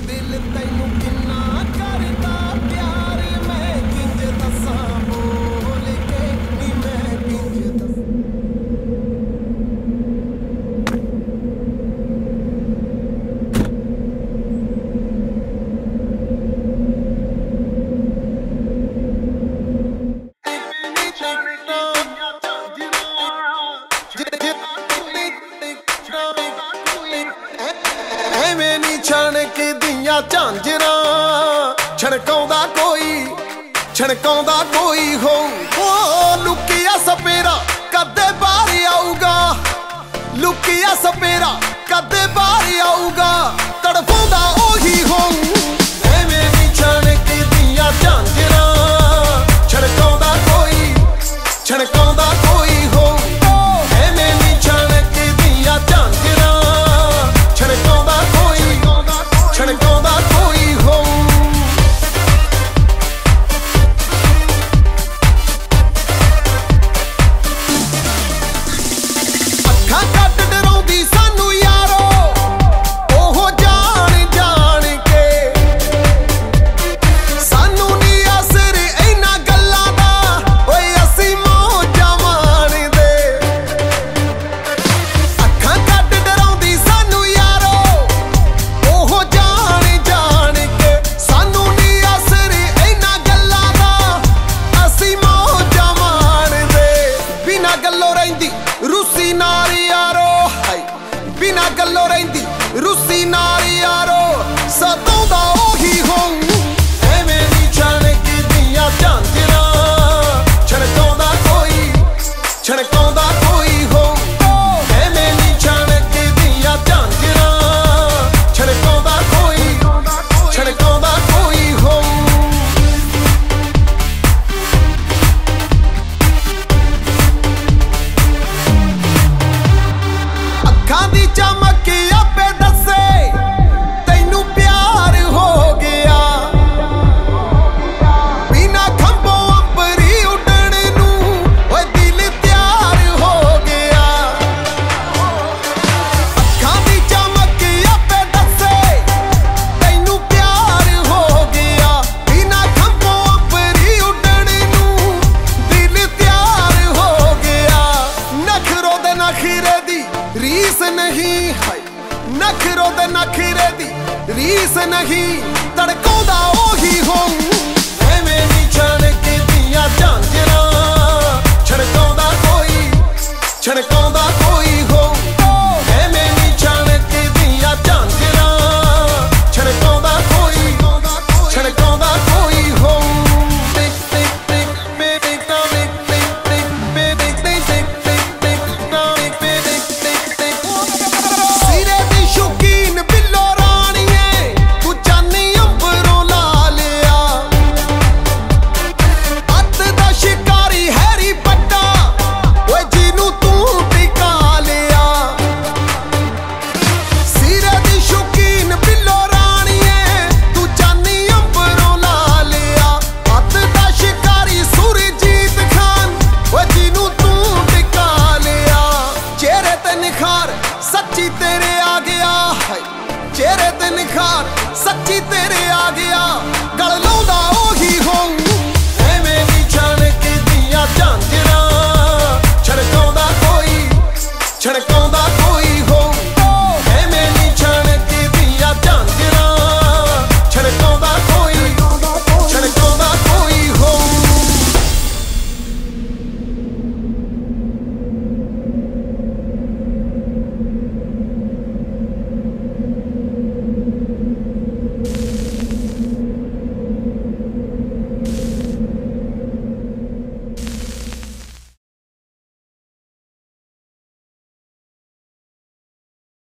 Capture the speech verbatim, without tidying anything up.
दिल तैनू किन्ना करदा प्यार मैं किंज दसां बोल के नी मैं किंज दसां झांजरा छड़काउंदा कोई छड़काउंदा कोई हो लुकिया सपेरा कदे बाहर आऊगा लुकिया सपेरा कदे बाहर आऊगा तड़फाउंदा ओही हो एवें नी छानक दियां झांजरा छड़काउंदा कोई छड़काउंदा कोई हो एवें नी छानक दियां झांजरा छड़काउंदा कोई छड़काउंदा कोई हो अखां कट डराउंदी सानू यारो ओहो जान जान के सानू नी असर इन्हां गल्लां दा ओए असीं मौजां माणदे अखां कट डराउंदी सानू यारो ओहो रूसी नाल यारो बिना गल्लों रहिंदी रूसी नाल यारो सताउंदा ओही हो एवें नी छानक दियां झांजरा छड़काउंदा कोई छड़काउंदा कोई हो एवें नी छानक दियां झांजरा छड़काउंदा कोई छड़काउंदा कोई हो अखां दी चमक आपे दसे तैनू प्यार हो गया बिना खंभों अंबरी उड़न नू ओए दिल तैयार हो गया अखां दी चमक आपे दसे तैनू प्यार हो गया बिना खंभों अंबरी उड़न नू दिल तैयार हो गया नखरों दे नखरे दी रीस नहीं है नखरों दे नखरे दी रीस नहीं तड़काउंदा ओही हो एवें नी छानक दियां झांजरा छड़काउंदा कोई छड़काउंदा कोई हो एवें नी छानक दियां झांजरा छड़काउंदा कोई छड़काउंदा कोई हो सच्ची तेरे आ गया चेहरे ते निखार सच्ची तेरे आ गया गल